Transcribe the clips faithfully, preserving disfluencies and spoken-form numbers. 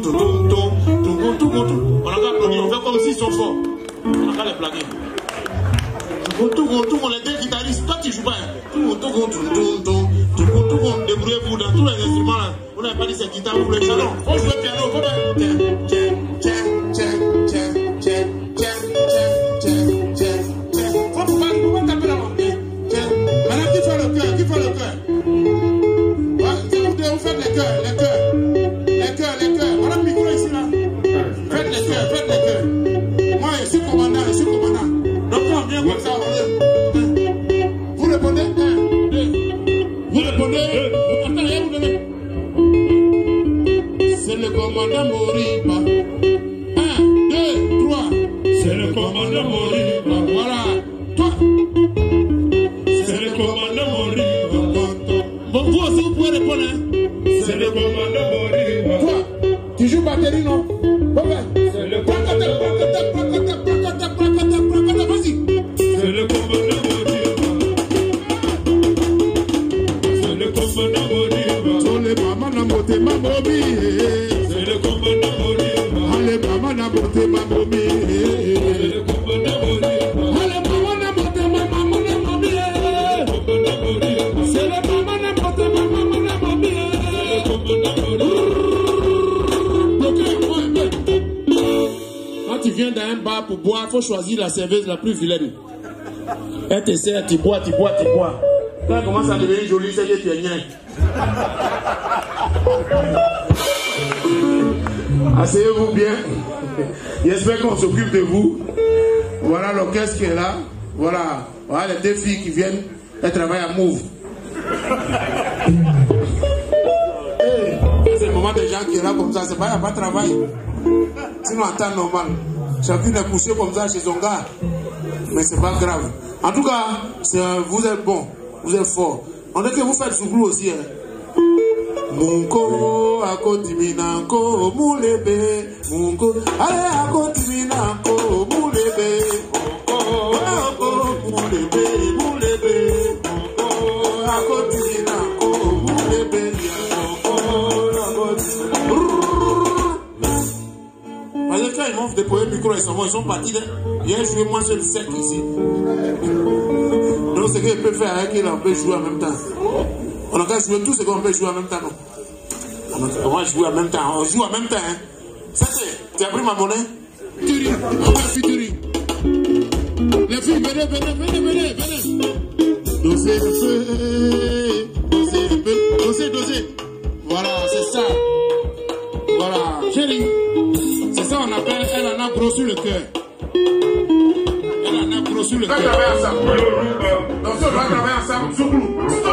On a qu'à applaudir, on fait comme s'ils sont forts. On a qu'à les plaquer. Tout le monde, les deux guitaristes, toi tu joues pas. Tout le monde, tout le monde, tout le monde, tout le monde, tout le monde, débrouillez-vous dans tous les instruments là. On n'a pas dit c'est guitare ou le chalon. On joue le piano, on va tiens, tiens, tiens, tiens, tiens, tiens, tiens, tiens, tiens, tiens. Faut pas, faut pas taper la main. Tiens, maintenant qui fait le cœur, qui fait le cœur. Vous faites les cœurs, les cœurs, les cœurs, les cœurs. Voilà le micro ici là. Faites les cœurs, faites les cœurs. Moi je suis commandant, je suis commandant. Donc on vient comme ça, vous répondez un, deux. Vous répondez, attendez, vous donnez. C'est le commandant Moriba. Un, deux, trois. C'est le commandant Moriba. Voilà. Toi. C'est le commandant Moriba. Bon, vous aussi vous pouvez répondre. Hein? C'est le commandant Moriba. Toi, tu joues batterie, non? C'est le commandant Moriba. Vas-y. C'est le commandant Moriba. C'est le commandant Moriba. Allez, maman n'a monté ma mobi. C'est le commandant Moriba. Allez, maman n'a monté ma mobi. C'est le commandant Moriba. Allez, maman n'a monté ma maman n'a mobi. C'est le maman n'a monté ma maman n'a mobi. C'est le commandant Moriba. Quand tu viens dans un bar pour boire, il faut choisir la serveuse la plus vilaine. Elle te sert, tu bois, tu bois, tu bois. Quand elle commence à devenir jolie, c'est que tu es rien. Asseyez-vous bien. J'espère qu'on s'occupe de vous. Voilà l'orchestre qui est là. Voilà. Voilà les deux filles qui viennent. Elles travaillent à Move. Hey, c'est le moment des gens qui est là comme ça. C'est pas, il n'y a pas de travail. Sinon, en temps normal. Chacune est poussée comme ça chez son gars. Mais c'est pas grave. En tout cas, vous êtes bon. Vous êtes fort. On dit que vous faites Zouglou aussi. Hein. Munko, akotiminanko, moulebe. Munko, allez, akotiminanko, moulebe. Munko, moulebe, moulebe. Munko, akotiminanko, moulebe. Parce que quand ils m'ont déployé le micro, ils sont, ils sont partis. Viens jouer moi seul sec ici. Donc ce qu'il peut faire avec il, on peut jouer en même temps. On a qu'à jouer tout ce qu'on peut jouer en même temps. Non? On va jouer en même temps. On joue en même temps. Hein? Ça c'est. Tu as pris ma monnaie? Turi. On va faire Turi. Les filles, venez, venez, venez, venez, venez. Dosez le feu. Dosez le feu. Dosez, dosez. Voilà, c'est ça. Voilà. Chérie. C'est ça on appelle, elle en a gros sur le cœur. Elle en a gros sur le cœur. On va travailler ensemble. Donc si on doit travailler ensemble, Zouglou.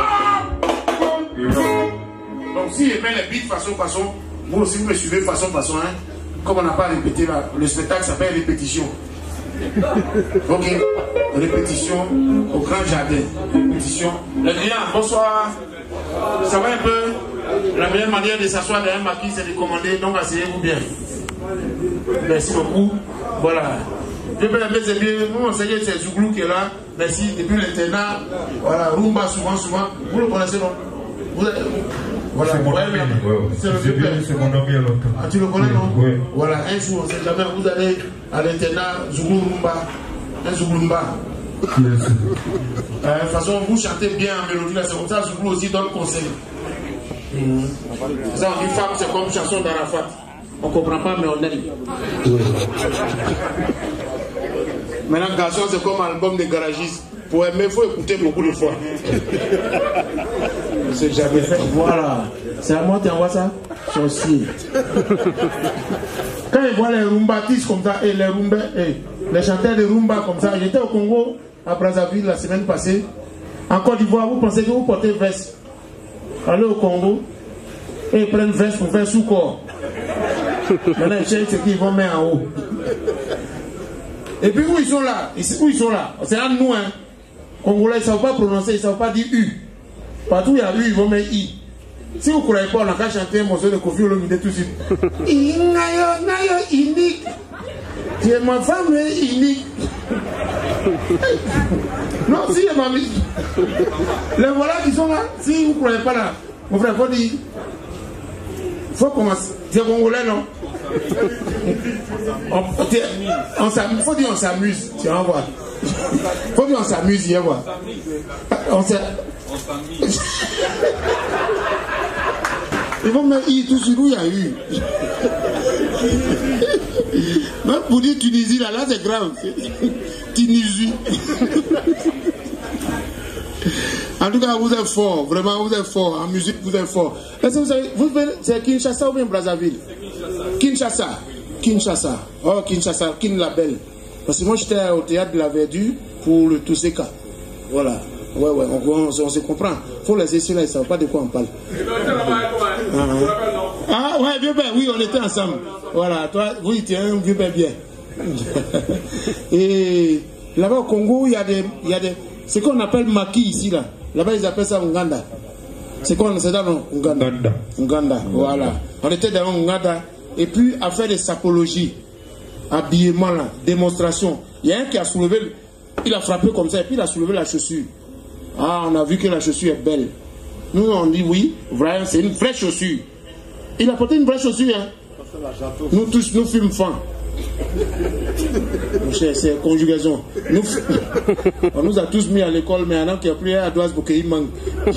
Donc si je mets les beats façon façon, vous aussi vous me suivez façon façon. Hein? Comme on n'a pas répété là, le spectacle s'appelle répétition. Ok. Répétition au grand jardin. Répétition. Les clients, bonsoir. Ça va un peu. La meilleure manière de s'asseoir dans un maquis, c'est de commander. Donc asseyez-vous bien. Merci beaucoup. Voilà. Je peux l'appeler, c'est bien. Nous, on sait que c'est Zouglou qui est là. Merci. Depuis l'internat, voilà, Rumba, souvent, souvent. Vous le connaissez, non? Vous êtes... Voilà, c'est mon ami. C'est mon ami alors. Ah, tu le connais, non? Oui. Voilà, un jour, on ne sait jamais, vous allez à l'internat, Zouglou Rumba. Un Zouglou Rumba. De euh, toute façon, vous chantez bien en mélodie, là, c'est comme ça, Zouglou aussi donne conseil. Mmh. Ça, on dit femme, c'est comme chanson d'Arafat. On ne comprend pas, mais on aime. Oui. Maintenant, garçon, c'est comme un album de garagistes. Pour aimer, il faut écouter beaucoup de fois. C'est jamais fait. Voilà. C'est à moi qui envoie ça? Sorcier. Quand ils voient les rumbatistes comme ça, et les rumba, et les chanteurs de rumba comme ça, j'étais au Congo, à Brazzaville, la semaine passée. En Côte d'Ivoire, vous pensez que vous portez veste? Allez au Congo, et ils prennent veste pour faire sous-corps. Maintenant, ils cherchent ce qu'ils vont mettre en haut. Et puis où ils sont là? Où ils sont là? C'est à nous, hein. Congolais, ils ne savent pas prononcer, ils ne savent pas dire U. Partout où il y a U, ils vont mettre I. Si vous ne croyez pas, on a qu'à chanter un morceau de Kofi Olomide tout de suite. Inayo, nayo, unique. Tu es ma femme, mais unique. Non, si, ma vie. Les voilà qui sont là. Si vous ne croyez pas là, mon frère, il faut dire. Il faut commencer. C'est congolais, non? On, on s'amuse. Faut dire on s'amuse. Tu vas voir. Faut dire on s'amuse, tu vas voir. On s'amuse. Ils vont mettre tout sur où il y a eu. Même pour dire Tunisie, là, là c'est grave. Tunisie. En tout cas, vous êtes fort. Vraiment, vous êtes fort. En musique, vous êtes fort. Est-ce que vous savez, vous venez, c'est Kinshasa ou bien Brazzaville? Kinshasa. Kinshasa. Oh, Kinshasa. Kin la Belle. Parce que moi, j'étais au théâtre de la Verdure pour le Tousseka. Voilà. Ouais, ouais, on, on, on se comprend. Il faut laisser ceux-là, ils ne savent pas de quoi on parle. Ah, ah ouais, vieux père, oui, on était ensemble. Voilà, toi, oui, tu es un vieux père bien. Et là-bas au Congo, il y a des. Il y a des ce qu'on appelle maquis ici, là. Là-bas, ils appellent ça Nganda. C'est quoi, c'est dans Nganda. Nganda. Nganda, voilà. On était dans Nganda. Et puis, à faire des sapologies, habillement, là, démonstration. Il y a un qui a soulevé, il a frappé comme ça, et puis il a soulevé la chaussure. Ah, on a vu que la chaussure est belle. Nous, on dit oui, vrai, c'est une vraie chaussure. Il a porté une vraie chaussure, hein. Nous tous, nous fûmes fins. C'est conjugaison. Nous, on nous a tous mis à l'école, mais maintenant qu'il n'y a plus à Douaz pour qu'il manque.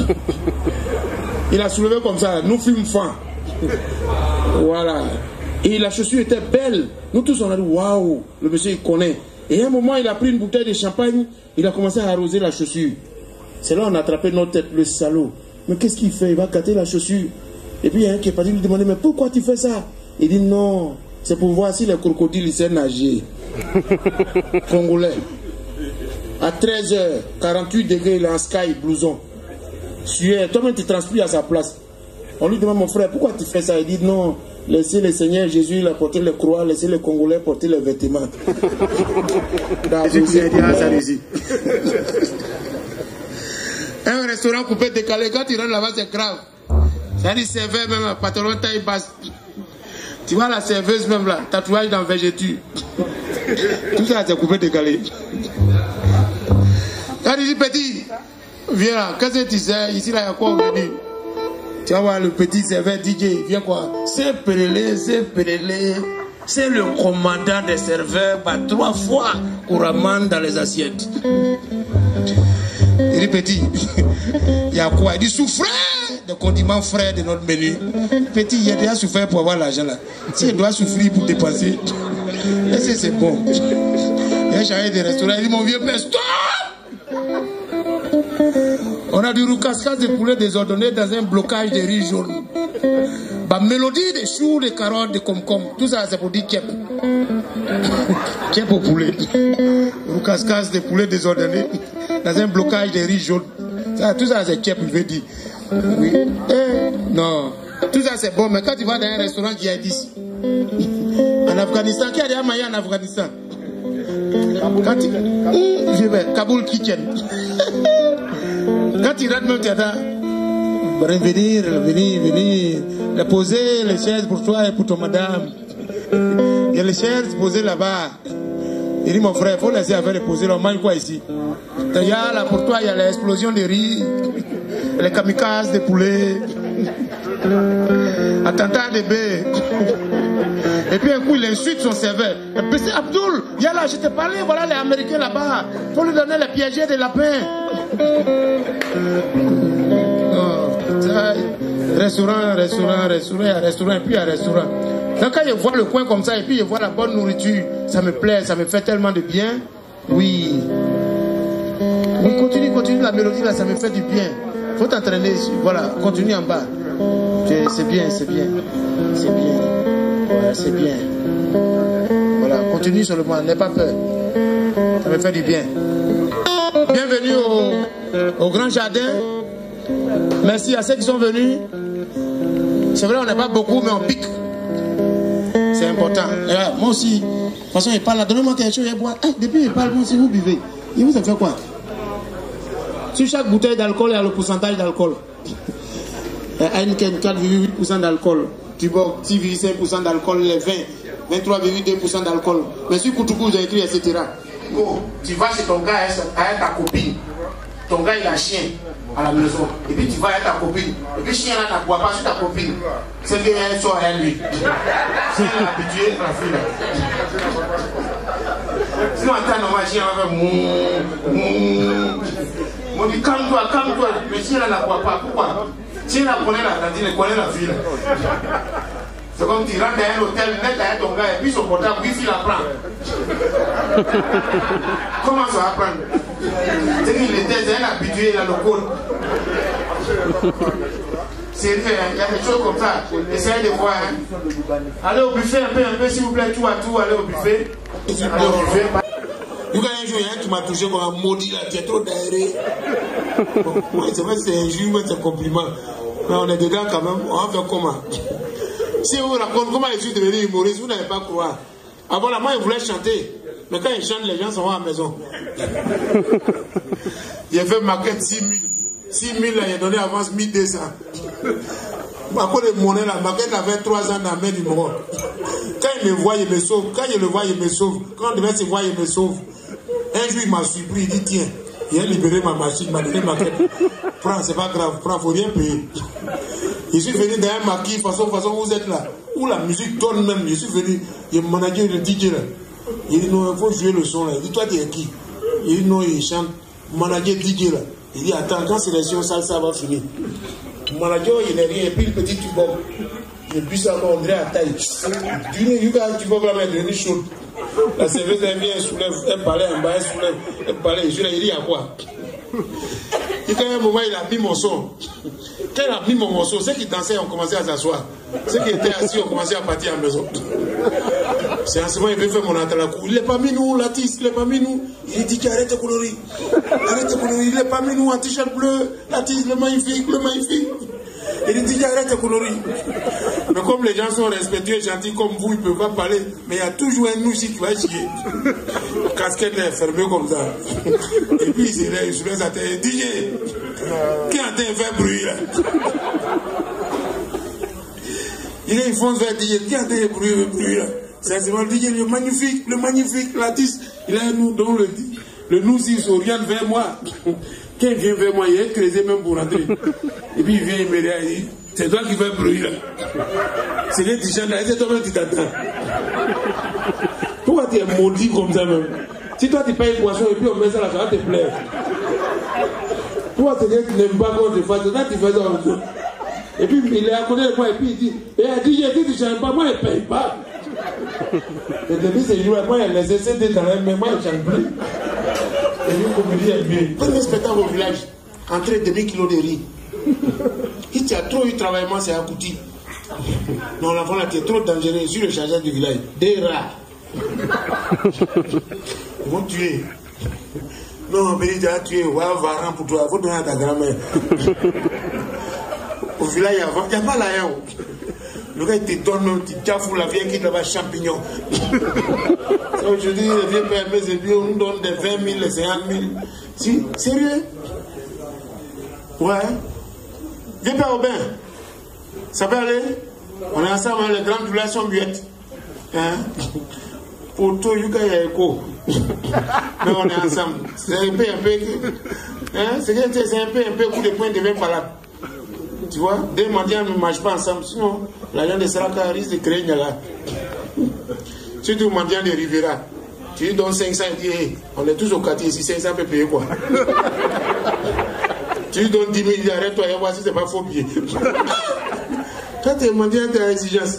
Il a soulevé comme ça, nous fûmes fins. Voilà. Et la chaussure était belle. Nous tous, on a dit waouh, le monsieur il connaît. Et à un moment, il a pris une bouteille de champagne, il a commencé à arroser la chaussure. C'est là qu'on a attrapé notre tête, le salaud. Mais qu'est-ce qu'il fait? Il va gâter la chaussure. Et puis il y a un qui est parti lui demander, mais pourquoi tu fais ça? Il dit non, c'est pour voir si les crocodiles savent nager. Congolais. À treize heures, quarante-huit degrés, il est en sky, blouson. Sueur, toi-même tu transpires à sa place. On lui demande, mon frère, pourquoi tu fais ça? Il dit non, laissez le Seigneur Jésus, il a porté les croix, laissez les Congolais porter les vêtements. Un restaurant coupé décalé, quand tu rentres là-bas, c'est grave. C'est-à-dire, serveur même, patron taille basse. Tu vois la serveuse même là, tatouage dans végéture. Tout ça, c'est coupé décalé. Quand tu dis petit, viens là, qu'est-ce que tu sais? Ici, là, il y a quoi aujourd'hui? Tu vas voir le petit serveur D J, viens quoi? C'est Pérélé, c'est Pérélé. C'est le commandant des serveurs, par trois fois couramment dans les assiettes. Il dit petit, il y a quoi? Il dit souffrez des condiments frais de notre menu. Petit, il a déjà souffert pour avoir l'argent là. S'il doit souffrir pour dépenser, est-ce que c'est bon? Il a changé de restaurant, il dit mon vieux père, stop! On a du roucascas de poulet désordonné dans un blocage de riz jaune. Bah, mélodie de choux, de carottes, de concombre. Tout ça, c'est pour dire kep. Kep au poulet. Roucascas de poulet désordonné dans un blocage de riz jaune. Ça, tout ça, c'est kep, il veut dire. Oui. Eh, non. Tout ça, c'est bon, mais quand tu vas dans un restaurant djihadiste, en Afghanistan, qui a déjà maillé en Afghanistan? Quand tu... Mmh, je vais, Kaboul Kitchen. Quand tu rentres même, tu attends. Venir, venir, venir. Les poser les chaises pour toi et pour ton madame. Il y a les chaises posées là-bas. Il dit, mon frère, il faut laisser avec les poser. On mange quoi ici? Il y a là pour toi, il y a l'explosion de riz, les kamikazes de poulet, attentat de bœuf. Et puis un coup, il insulte son serveur. Et puis c'est Abdoul, il y a là, je t'ai parlé, voilà les Américains là-bas. Faut lui donner les piégés de lapins. Oh, ça, restaurant, restaurant, restaurant, restaurant, et puis un restaurant. Donc quand je vois le coin comme ça, et puis je vois la bonne nourriture, ça me plaît, ça me fait tellement de bien. Oui. Oui, continue, continue la mélodie là, ça me fait du bien. Faut t'entraîner, voilà, continue en bas. C'est bien, c'est bien, c'est bien. Voilà, c'est bien. Voilà, continue seulement, n'aie pas peur. Ça me fait du bien. Bienvenue au, au Grand Jardin. Merci à ceux qui sont venus. C'est vrai, on n'est pas beaucoup, mais on pique. C'est important. Là, moi aussi, de toute façon, il parle là. Donnez-moi quelque chose, il boit. Ah, depuis il parle, moi aussi, vous buvez. Il vous a fait quoi? Sur chaque bouteille d'alcool, il y a le pourcentage d'alcool. Heineken, quatre virgule huit pour cent d'alcool. Tuborg, six virgule cinq pour cent d'alcool. Les vins, vingt-trois virgule deux pour cent d'alcool. Mais sur Koutoukou, j'ai écrit, et cetera. Bon, tu vas chez ton gars, avec ta copine. Ton gars, il a chien. à la maison. Et puis tu vas avec ta copine. Et puis chien là, tu ne bois pas sur ta copine. C'est qu'elle sort à lui. Chien est habitué à la fille là. Sinon, attends, normal, chien va faire mouh, mouh. On dit calme-toi, calme-toi. Mais chien là, ne boit pas. Pourquoi? Chien là, connaît la cantine, il connaît la fille là. C'est comme tu rentres dans un hôtel, net avec ton gars, et puis son portable, oui, il apprend. Comment ça va apprendre? C'est qu'il était un habitué, il a le code. C'est vrai, il y a des choses comme ça. Essayez de voir. Hein. Allez au buffet un peu, un peu, s'il vous plaît, tout à tout, allez au buffet. Allez au buffet. Du coup, un jour, il y a un qui m'a touché comme un maudit là, tu es trop d'aéré. Bon, c'est vrai que c'est un injure, mais c'est un compliment. Mais on est dedans quand même, on va faire comment? Si on vous raconte comment je suis devenu humoriste, vous n'allez pas croire. Avant là, moi, il voulait chanter. Mais quand il chante, les gens s'en vont à la maison. Il a fait maquette six mille. six mille, là, il a donné avance mille deux cents. À cause de monnaie, la maquette avait trois ans dans la main du mort. Quand il me voit, il me sauve. Quand il le voit, il me sauve. Quand on devait se voir, il me sauve. Un jour, il m'a surpris. Il dit, tiens, il a libéré ma machine, il m'a donné ma maquette. Prends, c'est pas grave, prends, faut rien payer. Je suis venu dans un maquis, façon, façon, vous êtes là. Où la musique tourne même. Je suis venu, il y a mon manager, le D J là. Il dit, non, il faut jouer le son là. Il dit, toi, tu es qui? Il dit, non, il chante. Mon manager, D J là. Il dit, attends, quand c'est les sons, ça, ça va finir. Mon manager, il n'est rien, et puis le petit tubom. Et puis ça, on dirait à taille. Du coup, il y a un tubom là, mais il est devenu chaud. La serveuse, elle vient, elle soulève, elle parlait en bas, elle soulève, elle parlait. Je lui ai dit, à quoi? Et quand un moment, il a mis mon son. Quand il a mis mon morceau, ceux qui dansaient ont commencé à s'asseoir. Ceux qui étaient assis ont commencé à partir à la maison. C'est en ce moment, il veut faire mon entrée à la cour. Il n'est pas mis nous, Latis, il n'est pas mis nous. Il dit qu'arrête de coloris. Arrête de coloris. Il n'est pas mis nous en t-shirt bleu. Latis, le magnifique, le magnifique. Il dit qu'arrête de coloris. Mais comme les gens sont respectueux et gentils comme vous, ils ne peuvent pas parler. Mais il y a toujours un nous ici qui va chier. La casquette est fermée comme ça. Et puis il se lève, il se laisse à terre. D J, qui est en train de faire bruit là? Il est, il fonce vers D J, qui est en train de bruit, bruit là? C'est le D J, le magnifique, le magnifique, Latis. Il a un nous dont le, le nous il s'oriente vers moi. Quand il vient vers moi, il est creusé même pour rentrer. Et puis il vient, il me dit, il dit, c'est toi qui fais bruit là. C'est les t-shirts là, c'est toi-même qui t'attends. Pourquoi tu es maudit comme ça même? Si toi tu payes une poisson et puis on met ça là, ça va te plaire. Toi, c'est que tu n'aimes pas qu'on te fasse, toi tu fais ça en fait. Et puis il est à côté de moi et puis il dit, eh, D J, si tu ne chantes pas, moi je ne paye pas. Et depuis ce jour-là, moi il a laissé C D dans la main, mais moi je ne chante plus. Et lui, comme il dit, il est bien. Prenez un spectacle au village, entrez demi kilo de riz. Si tu as trop eu de travail, moi c'est un coutil. Non, l'enfant là, tu es trop dangereux, je suis le chargeur du village. Des rats. Ils vont tuer. Non, mais tu as tué, ouais, varan pour toi, il faut donner à ta grand-mère. Au village, avant, il n'y a pas la haine. Le gars, il te donne, tu t'affous la vieille qui est là-bas, champignon. Aujourd'hui, le vieux père, mes amis, on nous donne des vingt mille, des cinquante mille. Si, sérieux? Ouais. Viens pas au bain. Ça peut aller? On est ensemble, hein, les grandes douleurs sont muettes. Hein? Pour tout, il y a écho. Mais on est ensemble. C'est un peu, un peu. Hein? C'est un peu, un peu coup de poing de vingt par là. Tu vois? Deux mendiants ne mangent pas ensemble. Sinon, l'agent de Saraka risque de créer une là. Surtout mendiant de Rivera. Tu lui donnes cinq cents, il dit, hey, on est tous au quartier ici, cinq cents peut payer quoi? Tu lui donnes dix mille, il dit, arrête-toi, et voir si c'est pas faux billet. Toi, tu es mendiant, tu as exigence.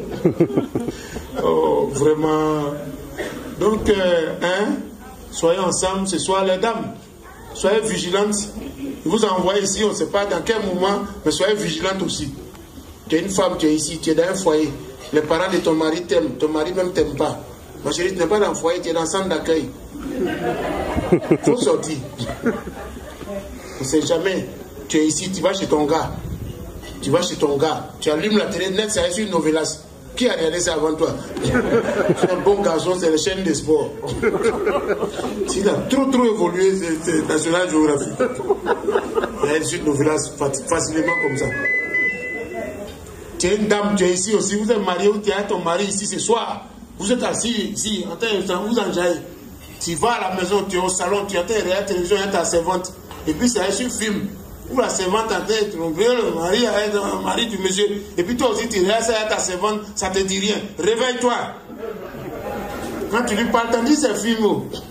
Oh, vraiment. Donc, euh, hein, soyez ensemble ce soir, les dames. Soyez vigilantes. Il vous envoie ici, on ne sait pas dans quel moment, mais soyez vigilantes aussi. Tu es une femme, tu es ici, tu es dans un foyer. Les parents de ton mari t'aiment, ton mari même t'aime pas. Ma chérie, tu n'es pas dans le foyer, tu es dans le centre d'accueil. Il faut sortir. On ne sait jamais. Tu es ici, tu vas chez ton gars. Tu vas chez ton gars. Tu allumes la télé net, ça sur une novelas. Qui a regardé ça avant toi? Tu es un bon garçon, c'est la chaîne des sports. S'il a trop trop évolué, c'est National Geographic. Il y a une novelas facilement comme ça. Tu es une dame, tu es ici aussi, vous êtes marié ou tu as ton mari ici ce soir. Vous êtes assis ici, en train de vous enjailler. Tu vas à la maison, tu es au salon, tu as ta télévision, tu as ta servante. Et puis c'est un film. Ou la servante a été trompée, le mari a été un mari du monsieur. Et puis toi aussi, tu restes à ta servante, ça te dit rien. Réveille-toi. Quand tu lui parles, t'en dis c'est film.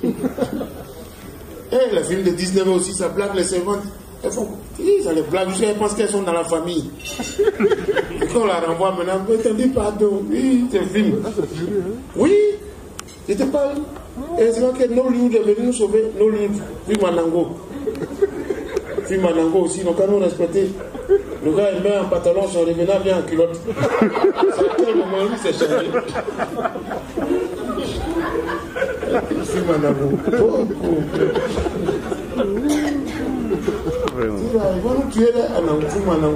Et les films de dix-neuf ans aussi, ça blague les servantes. Elles font, ça les blague, elles pensent qu'elles sont dans la famille. Et quand on la renvoie maintenant, t'en dis pardon, oui, c'est film. Oui, je te parle. Et c'est vrai que Nollywood est venu nous sauver. Nollywood, film Manango. Film Manango aussi, donc quand nous respecter. Le gars il met un pantalon, son revenant vient en culotte. C'est à quel moment lui s'est changé. Film Manango. Oh, oh, oh. Ils vont nous tuer là, en film Manango.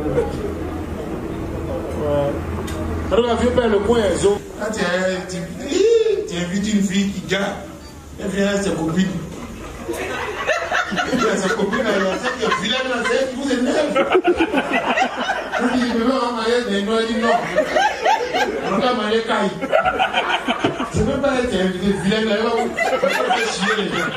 Alors la vieux père le coin est zo. Quand tu invites une fille qui gagne, elle vient avec ses copines. Elle a sa copine, elle a dit que vilaine là, c'est vous énerve. Elle dit, je veux en marier, mais elle dit non. On va marier Kai. Je ne veux pas être invité vilaine là, on va chier les gens.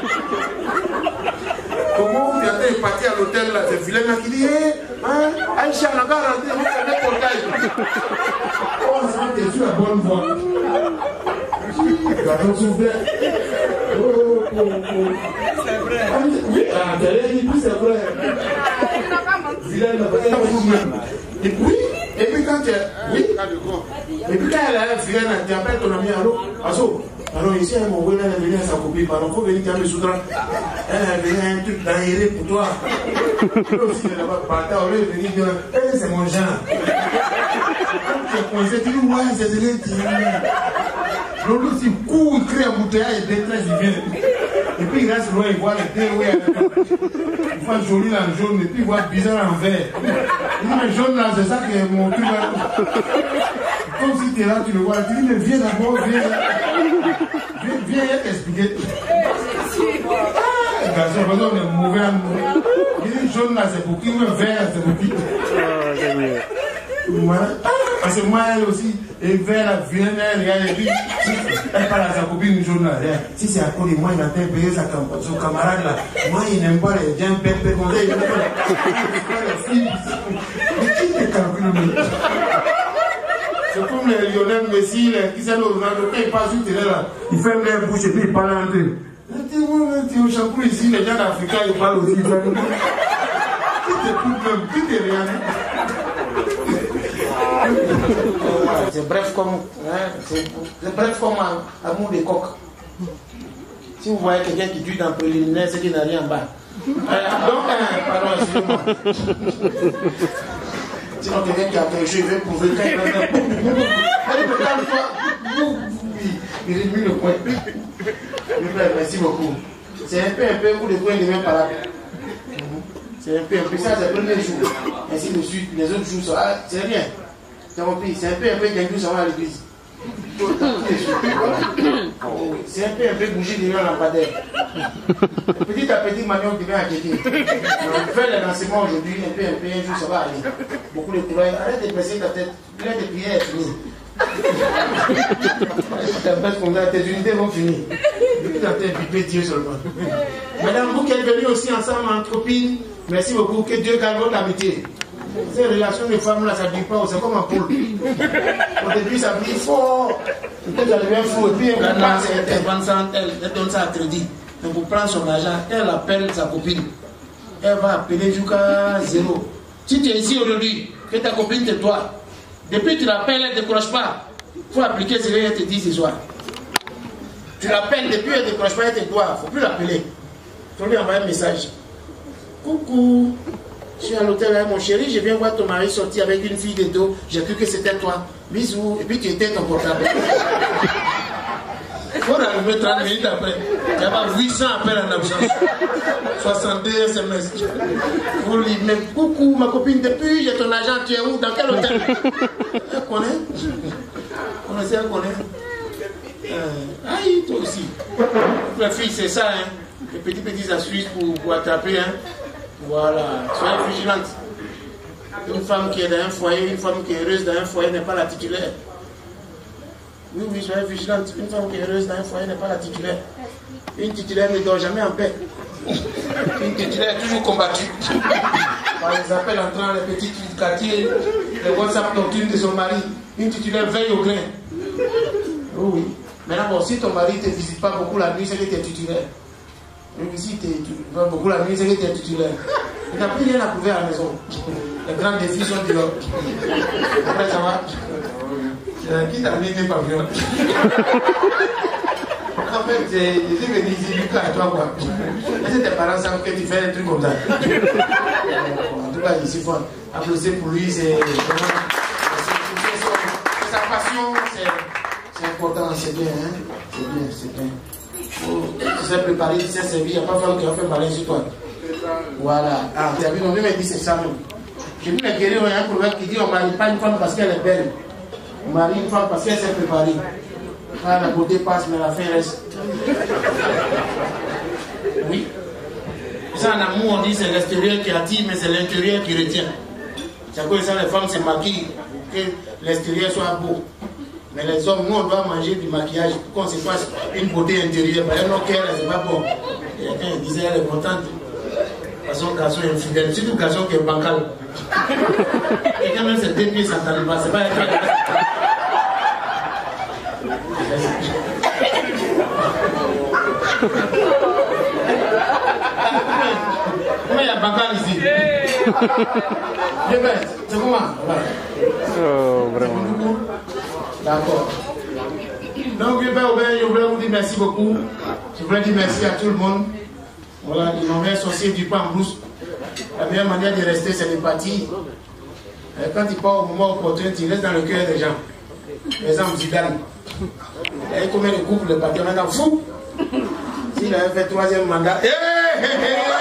Comment vous êtes parti à l'hôtel là, c'est vilaine là qui dit, hein, Aïcha, on va rentrer, on va faire des portails. Oh, ça va être sur la bonne voie. Tu vas donc souffler. Oh, oh, oh. C'est vrai. Oui, ah, c'est vrai. Vilaine, et puis, et puis quand tu es. Oui, et puis quand elle a un vilaine, tu appelles ton ami, allô, Asso, alors ici, mon voisin est venu à sa copine, pardon, il faut venir t'amener Soudra. Elle est venue un truc d'enrayé pour toi. Lui aussi, il est là-bas, partant, au lieu de venir dire, eh, c'est mon genre. Quand tu es coincé, tu dis, ouais, c'est vrai, tu l'autre aussi court, il crée un bouteillage et détresse, il vient. Et puis il reste loin, il voit les deux, ouais. Il voit joli dans le jaune, et puis il voit bizarre en vert. Il dit, mais jaune là, c'est ça qui est mon truc là. Comme si tu es là, tu le vois. Tu dis, mais viens d'abord, viens. Viens, viens, viens t'expliquer. Ah, garçon, on est mauvais à mourir. Il dit, jaune là, c'est pour qui, ou vert, c'est pour qui. Parce que moi, elle aussi, et vers la vilaine, elle regarde, et puis, elle parle à sa copine jaune là. Si c'est à cause de moi, il a payé sa son camarade là. Moi, il n'aime pas les gens pépés comme ça. Il n'aime pas les filles. Mais qui te calcule? C'est comme les Lionel Messi, les Cristiano Ronaldo, quand il passe sur le terrain là, il ferme les bouches et puis il parle en deux. Tu es au chapeau ici, les gens d'Afrique, ils parlent aussi. Qui te coupe même, qui te rien. C'est bref comme, hein, c'est bref comme un amour de coq. Si vous voyez quelqu'un qui tue dans le préliminaire, c'est qu'il n'a rien en bas. Euh, donc, hein, pardon, excusez-moi. Sinon, quelqu'un qui a quelque chose, il veut prouver qu'il veut il réduit le coin. Merci beaucoup. C'est un peu, un peu, où le coin devient par là. C'est un peu, un peu, ça c'est le premier jour. Ainsi de suite, les autres jours, ça, c'est rien. C'est un peu, un peu, quelqu'un ça va à l'église. C'est un peu, un peu bougie devant la lampadaire. Petit à petit, Magnon devient inquiété. On fait les renseignements aujourd'hui, un peu, un peu, un jour ça va aller. Beaucoup de travail. Arrête de presser ta tête. Plein de prières est fini. Tes unités vont finir. Depuis ta tête, piper Dieu seulement. Madame, vous qui êtes venus aussi ensemble en copine, merci beaucoup. Que Dieu garde votre amitié. Ces relations de femmes là, ça ne dit pas, c'est comme un poule. Au début, ça dit fort. Peut-être ça devient faux. Et puis, elle passe, elle vend ça, elle donne ça à crédit. Donc, vous prenez son argent, elle appelle sa copine. Elle va appeler jusqu'à zéro. Si tu es ici aujourd'hui, que ta copine te doit, depuis que tu l'appelles, elle ne décroche pas. Il faut appliquer ce qu'elle te dit ce soir. Tu l'appelles, depuis elle ne décroche pas, elle te doit. Il ne faut plus l'appeler. Tu lui envoies un message. Coucou. Je suis à l'hôtel avec mon chéri, je viens voir ton mari sortir avec une fille de dos. J'ai cru que c'était toi. Bisous. Et puis tu étais ton portable. Il faut arriver trente minutes après. Il y a pas huit cents appels en absence. soixante-deux S M S. Vous lui dites, coucou ma copine, depuis j'ai ton argent, tu es où? Dans quel hôtel? Elle connaît. On essaie, elle connaît. Euh, aïe, toi aussi. La fille, c'est ça, hein. Les petits petits astuces pour, pour attraper, hein. Voilà, soyez vigilante. Une femme qui est dans un foyer, une femme qui est heureuse dans un foyer n'est pas la titulaire. Oui, oui, soyez vigilante. Une femme qui est heureuse dans un foyer n'est pas la titulaire. Une titulaire ne dort jamais en paix. Une titulaire est toujours combattue. par les appels entrants, les petits quartiers, les WhatsApp nocturnes de son mari. Une titulaire veille au grain. Oui. Maintenant, bon, si ton mari ne te visite pas beaucoup la nuit, c'est que tu es titulaire. Même si tu vas beaucoup la nuit, c'est que tu es titulaire. Il n'a plus rien à prouver à la maison. Les grands défis sont dehors. Après, ça va. Qui t'a mis tes pavillons? En fait, j'ai dit, mais dis Lucas à toi, quoi. Est-ce que tes parents savent que tu fais des trucs comme ça? En tout cas, ici, il faut applaudir pour lui. C'est sa passion, c'est important, c'est bien, hein? C'est bien, c'est bien. Tu sais préparer, tu sais servir, il n'y a pas fallu qu'il a fait malin sur toi. Voilà. Ah, tu as vu, on lui m'a dit c'est ça même. J'ai vu les guerriers, il y a un proverbe qui dit on ne marie pas une femme parce qu'elle est belle. On marie une femme parce qu'elle s'est préparée. Ah, la beauté passe, mais la fin reste. Oui. Ça, en amour, on dit c'est l'extérieur qui attire, mais c'est l'intérieur qui retient. C'est à cause de ça, les femmes se maquillent pour que l'extérieur soit beau. Mais les hommes, nous, on doit manger du maquillage pour qu'on se fasse une beauté intérieure. Par exemple, qu'elle, c'est pas bon. Quelqu'un disait, elle est contente. Parce que garçon est infidèle. Surtout garçon qui est bancal. Quelqu'un même ses deux pieds, ça n'entend pas. C'est pas un cas. Comment il y a bancal ici? C'est comment? Oh, vraiment. D'accord. Donc, je voulais vous dire merci beaucoup. Je voulais dire merci à tout le monde. Voilà, ils m'ont associé du pain en brousse. La meilleure manière de rester, c'est de partir. Quand il part au moment opportun, il reste dans le cœur des gens. Les gens Zidane. Il y a combien de couples de partir maintenant fou? S'il avait fait troisième mandat, hé hé hé